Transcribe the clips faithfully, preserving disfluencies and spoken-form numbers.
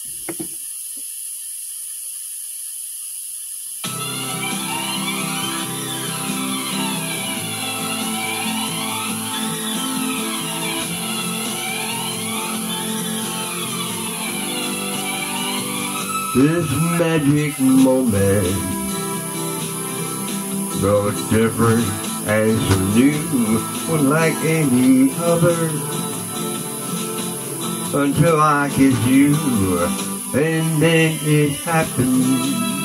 This magic moment, so different and so new, unlike any other. Until I get you, and then it happened.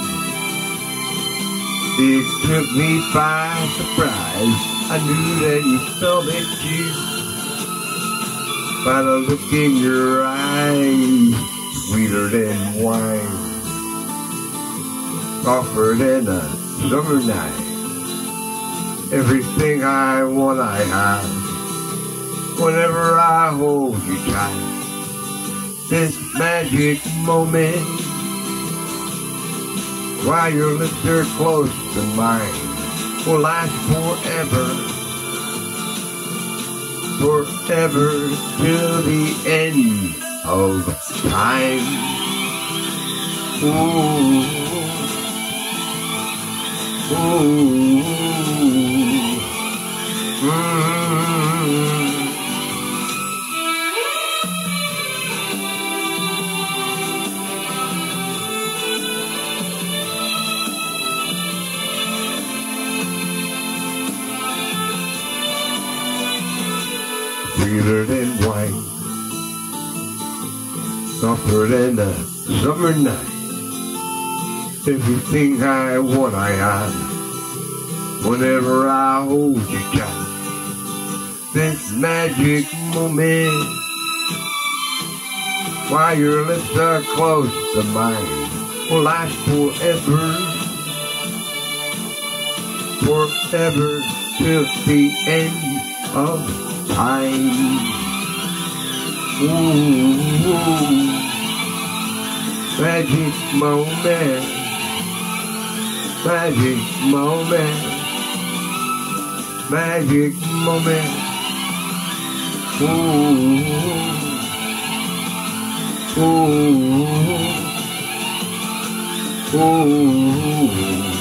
It took me by surprise. I knew that you felt it too. By the look in your eyes, sweeter than wine, softer than a summer night. Everything I want I have, whenever I hold you tight. This magic moment, while your lips are close to mine, will last forever, forever till the end of time. Ooh, ooh, mm. Sweeter than wine, softer than a summer night. Everything I want I have, whenever I hold you tight. This magic moment, while your lips are close to mine, will last forever, forever till the end of time. Ooh, ooh, magic moment, magic moment, magic moment. Ooh, ooh, ooh, ooh.